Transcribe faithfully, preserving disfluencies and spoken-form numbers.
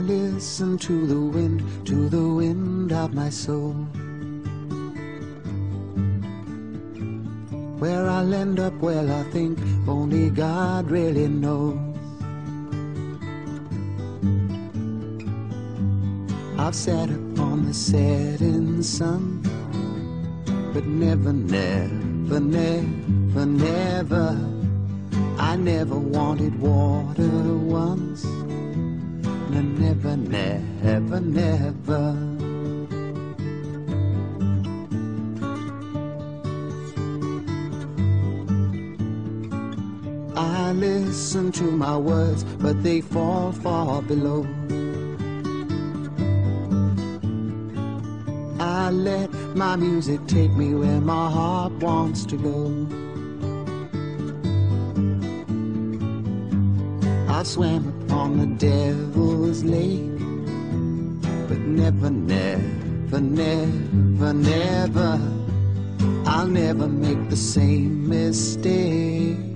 listen to the wind, to the wind of my soul. Where I'll end up, well, I think only God really knows. I've sat upon the setting sun, but never, never, never, never, I never wanted water once. No, never, never, never. I listen to my words, but they fall far below. I let my music take me where my heart wants to go. I've swam upon the devil's lake, but never, never, never, never, I'll never make the same mistake.